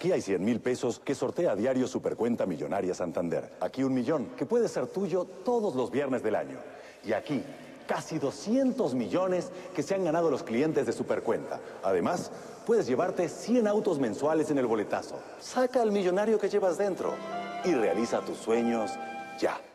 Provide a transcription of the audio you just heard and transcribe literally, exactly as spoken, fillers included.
Aquí hay cien mil pesos que sortea a diario Supercuenta Millonaria Santander. Aquí un millón que puede ser tuyo todos los viernes del año. Y aquí casi doscientos millones que se han ganado los clientes de Supercuenta. Además, puedes llevarte cien autos mensuales en el boletazo. Saca al millonario que llevas dentro y realiza tus sueños ya.